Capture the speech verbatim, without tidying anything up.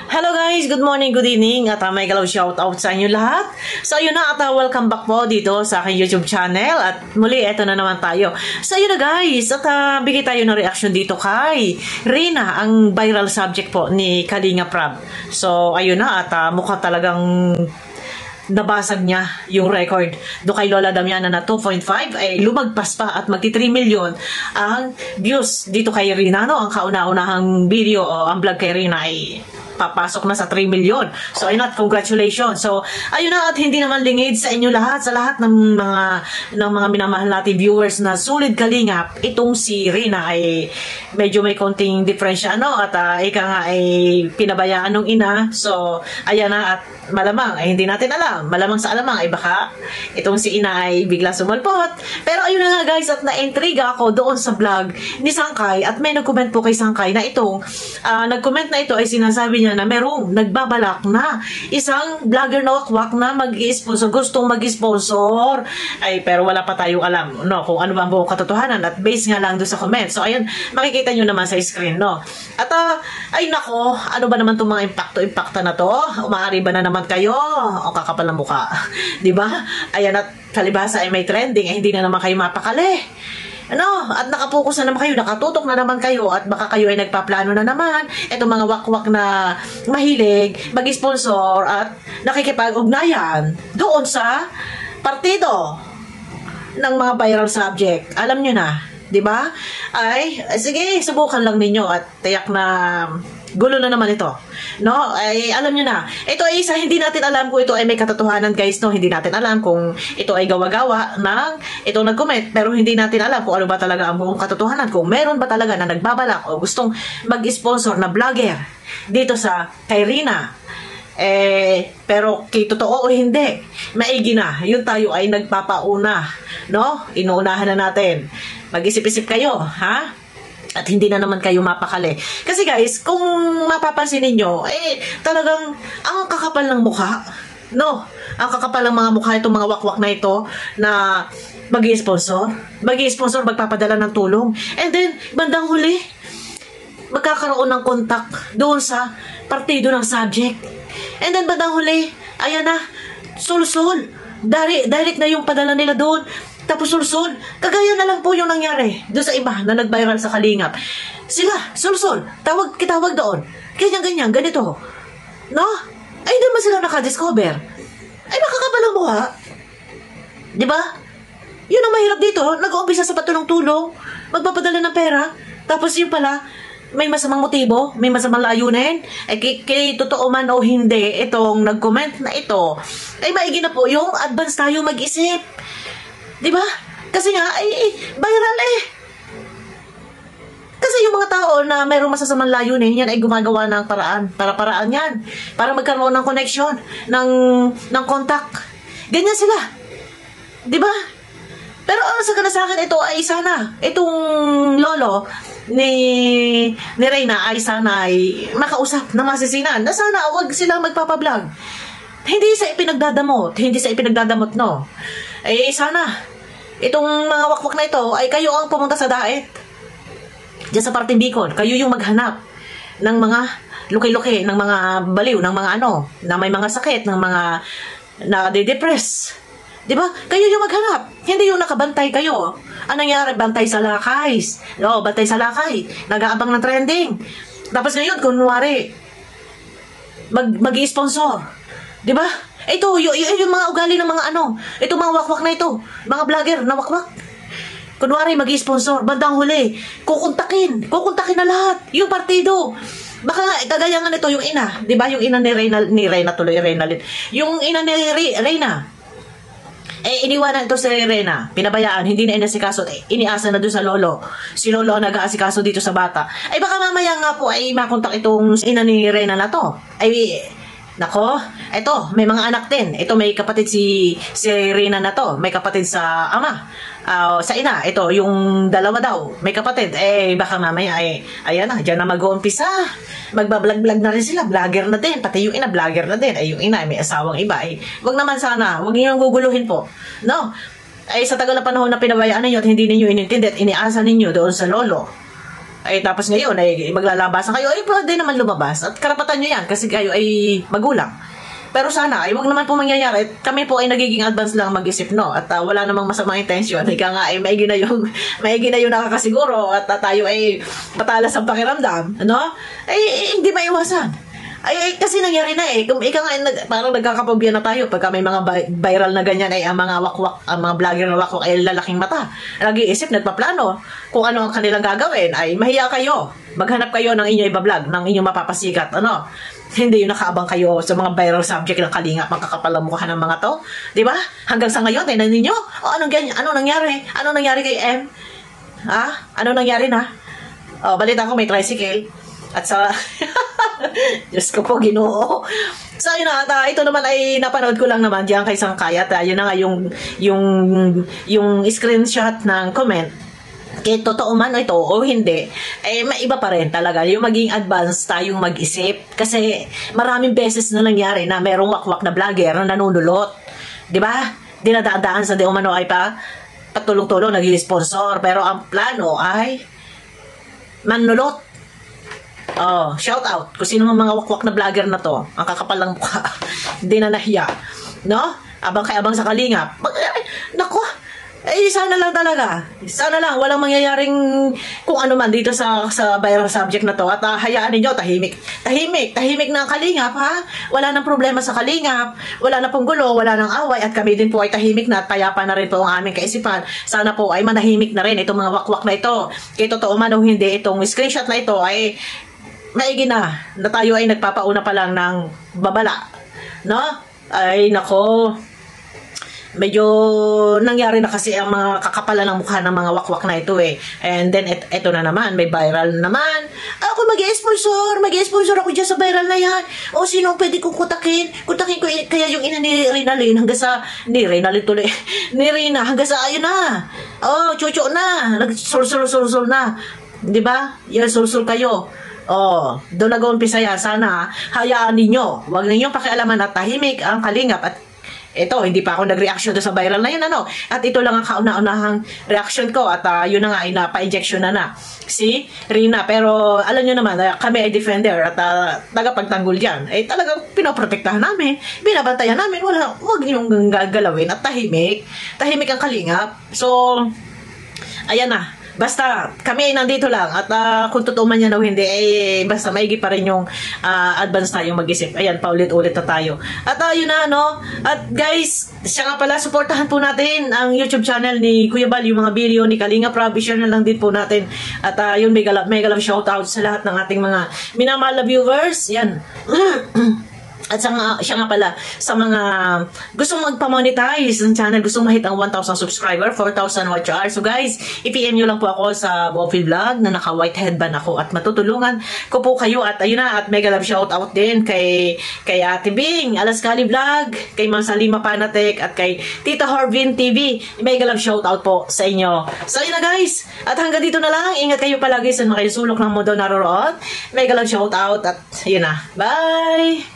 Hello guys, good morning, good evening at uh, may galaw shout out sa inyo lahat. So yun na at uh, welcome back po dito sa aking YouTube channel at muli eto na naman tayo. So yun na guys at uh, bigay tayo ng reaction dito kay Reyna, ang viral subject po ni Kalinga Prab. So ayun na at uh, mukha talagang nabasag niya yung record do kay Lola Damiana na two point five ay lumagpas pa at magti three million ang views dito kay Reyna, no? Ang kauna-unahang video o ang vlog kay Reyna ay papasok na sa three million. So, ayun at congratulations. So, ayun na at hindi naman lingid sa inyo lahat, sa lahat ng mga ng mga minamahal natin viewers na solid kalingap, itong si Reyna ay medyo may konting diferensya, ano? At uh, ika nga ay pinabayaan ng ina. So, ayan na at malamang ay hindi natin alam. Malamang sa alamang ay baka itong si ina ay bigla sumulpot. Pero ayun na nga guys at na-intriga ako doon sa vlog ni Sangkay at may nag-comment po kay Sangkay na itong uh, nag-comment na ito ay sinasabi niya na merong nagbabalak na isang vlogger na wakwak na mag-i-sponsor, gustong mag-sponsor. Ay, pero wala pa tayong alam, no, kung ano ba ang buong katotohanan at base nga lang doon sa comment. So, ayun, makikita nyo naman sa screen, no. At, uh, ay nako, ano ba naman itong mga impacto-impacta na to? Umaari ba na naman kayo? O kakapal ng mukha? Diba? Ayan, at kalibasa ay may trending, ay hindi na naman kayo mapakali. Ano, at nakapokus na naman kayo, nakatutok na naman kayo at baka kayo ay nagpaplano na naman itong mga wakwak na mahilig mag-sponsor at nakikipag-ugnayan doon sa partido ng mga viral subject. Alam nyo na, di ba? Ay, sige, subukan lang ninyo at tiyak na gulo na naman ito. No? Ay, alam nyo na. Ito ay isa, hindi natin alam kung ito ay may katotohanan, guys. No? Hindi natin alam kung ito ay gawa-gawa ng itong nag-comment. Pero hindi natin alam kung ano ba talaga ang buong katotohanan. Kung meron ba talaga na nagbabalak o gustong mag-sponsor na vlogger dito sa kay Reyna. Eh, pero kay totoo o hindi, maigi na. Yun tayo ay nagpapauna. No? Inuunahan na natin. Mag-isip-isip kayo, ha? At hindi na naman kayo mapakali. Kasi guys, kung mapapansin ninyo, eh, talagang ang kakapal ng mukha. No? Ang kakapal ng mga mukha itong mga wakwak na ito na mag-i-sponsor. Mag-i-sponsor, magpapadala ng tulong. And then, bandang huli, magkakaroon ng contact doon sa partido ng subject. And then, bandang huli, ayan na, sul-sul. Direct, direct na yung padala nila doon. Tapos sul-sul, kagaya na lang po yung nangyari doon sa iba na nag-viral sa Kalingap. Sila, sul-sul, tawag, kitawag doon. Ganyan-ganyan, ganito. No? Ay, hindi ba sila nakadiscover? Ay, nakakabalang mukha. Diba? Yun ang mahirap dito. Nag-uumpisa sa patulong-tulong, magpapadala ng pera, tapos yun pala, may masamang motibo, may masamang layunin. Ay, kay, kay totoo man o hindi, itong nag-comment na ito, ay maigi na po yung advance tayo mag-isip. Diba? Kasi nga, ay, ay, viral eh. Kasi yung mga tao na mayroong masasamang layunin, yan ay gumagawa ng paraan. Para-paraan yan. Para magkaroon ng connection, ng, ng contact. Ganyan sila. Diba? Pero uh, sa kana sa akin, ito ay sana. Itong lolo ni, ni Reyna ay sana ay makausap na masisinan. Na sana wag silang magpapablog. Hindi sa ipinagdadamot. Hindi sa ipinagdadamot, no. Eh, sana, itong mga wakwak na ito, ay kayo ang pumunta sa daet. Diyan sa parting Bicol. Kayo yung maghanap ng mga luki-luki, ng mga baliw, ng mga ano, na may mga sakit, ng mga na-depress. Diba? Kayo yung maghanap. Hindi yung nakabantay kayo. Anong nangyari? Bantay sa lakays. No, bantay sa lakay. Nag-aabang ng trending. Tapos ngayon, kunwari, mag, mag-i-sponsor. Diba? Ito, yung, yung mga ugali ng mga ano, ito mga wakwak na ito, mga vlogger na wakwak. Kunwari, mag-i-sponsor, bandang huli, kukuntakin, kukuntakin na lahat, yung partido. Baka kagaya nga nito, yung ina, di ba? Yung ina ni Reyna, ni Reyna tuloy, Reyna, yung ina ni Reyna, eh, iniwanan ito si Reyna, pinabayaan, hindi na inasikaso, eh, iniasa na doon sa lolo. Si lolo ang nag-aasikaso dito sa bata. Ay, baka mamaya nga po, ay makontak itong ina ni Reyna na to. Ay, nako, eto, may mga anak din. Ito, may kapatid si, si Reyna na to. May kapatid sa ama. Uh, sa ina, ito, yung dalawa daw. May kapatid. Eh, baka mamaya, eh, ayan na, dyan na mag-uumpisa. Magbablog-vlog na rin sila. Vlogger na din. Pati yung ina, vlogger na din. Ay, yung ina, may asawang iba. Eh, wag naman sana. Wag niyo guguluhin po. No? Ay, sa tagal na panahon na pinabayaan ninyo at hindi ninyo inintindi at iniasa ninyo doon sa lolo. Ay tapos ngayon ay maglalabasan kayo, ay pwede naman lumabas. At karapatan nyo yan kasi kayo ay magulang. Pero sana, ay wag naman po mangyayari. Kami po ay nagiging advance lang mag-isip, no? At uh, wala namang masamang intention. Ika nga, ay maigi na yung, maigi na yung nakakasiguro at uh, tayo ay patalas ang pakiramdam, ano? Ay, ay hindi maiwasan. Ay, ay, kasi nangyari na eh. Kung ika nga, nag, parang nagkakapabya na tayo pagka may mga viral na ganyan ay ang mga wakwak, ang mga vlogger na wakwak ay lalaking mata. Nag-iisip, nagpaplano kung ano ang kanilang gagawin. Ay, mahiya kayo. Maghanap kayo ng inyong iba-vlog, ng inyong mapapasikat, ano? Hindi yung nakaabang kayo sa mga viral subject ng Kalingap, magkakapal ang mukha ng mga to. Di ba? Hanggang sa ngayon, tingnan ninyo. O, anong ganyan? Ano nangyari? Ano nangyari kay M? Ha? Ano nangyari na? O, balita ko may tricycle. At sa... Diyos ko po, Ginoo. So, yun na. At, uh, ito naman ay napanood ko lang naman diyan kay Sangkay. At uh, yun na nga yung, yung, yung screenshot ng comment. Kaya totoo man ito o hindi, eh maiba pa rin talaga yung maging advance tayong mag-isip. Kasi maraming beses na nangyari na merong wakwak na vlogger na nanunulot. Di ba? Dinadaan sa di umano ay pa patulong-tulong nag-sponsor. Pero ang plano ay manulot. Oh, shout out. Kung sino mga wakwak na vlogger na to, ang kakapal ng mukha. Hindi na nahiya. No? Abang kay abang sa Kalingap. Nako, eh, sana lang talaga. Sana lang, walang mangyayaring kung ano man dito sa sa viral subject na to. At uh, hayaan ninyo, tahimik. Tahimik, tahimik na ang Kalingap, ha? Wala nang problema sa Kalingap. Wala na pong gulo, wala nang away. At kami din po ay tahimik na at payapa na rin po ang aming kaisipan. Sana po ay manahimik na rin itong mga wakwak na ito. Kaya totoo man o hindi, itong screenshot na ito ay maigi na na tayo ay nagpapauna pa lang ng babala. No? Ay, nako. Medyo nangyari na kasi ang mga kakapalan ng mukha ng mga wakwak na ito eh. And then, et eto na naman, may viral naman. Ako mag-sponsor, mag-sponsor ako dyan sa viral na yan. O sino pwede kong kutakin? Kutakin ko kaya yung ina ni Rinalyn hanggang sa, ni Rinalyn tuloy, ni Rina hanggang sa ayun na. Oh, chucho na. Nag-sul-sul-sul-sul na. Diba? Yan, sul-sul kayo. Oh, doon nag-uumpisa yan. Sana hayaan ninyo. Huwag ninyong pakialaman at tahimik ang Kalingap. At ito, hindi pa ako nag-reaction doon sa viral na yun, ano. At ito lang ang kauna-unahang reaction ko. At uh, yun na nga, ay napa-injection na na. Si Rina. Pero alam nyo naman, uh, kami ay defender at uh, tagapagtanggol dyan. Eh talagang pinoprotektahan namin. Binabantayan namin. Wala, huwag niyong gagalawin. At tahimik. Tahimik ang Kalingap. So, ayan na. Basta, kami ay nandito lang. At uh, kung totoo man yan o hindi, eh, basta maigi pa rin yung uh, advance tayong mag-isip. Ayan, paulit-ulit na tayo. At uh, yun na, no? At guys, siya nga pala, supportahan po natin ang YouTube channel ni Kuya Bal, yung mga video ni Kalingap Rob. I-share na lang din po natin. At uh, yun, mega love, mega love shoutout sa lahat ng ating mga minamahal na viewers. Yan. At sa nga, siya nga pala, sa mga gustong magpa-monetize ng channel, gustong mahit ang one thousand subscriber, four thousand watch hours. So guys, i-P M nyo lang po ako sa Wofi Vlog na naka-white headband ako at matutulungan ko po kayo. At ayun na, at mega love shout out din kay, kay Ate Bing, Alaskali Vlog, kay Ma'am Salima Panatek, at kay Tita Harvin T V. Mega love shout out po sa inyo. So ayun na guys, at hanggang dito na lang. Ingat kayo palagi sa mga sulok ng mundo naroroon. Mega love shout out at yun na. Bye!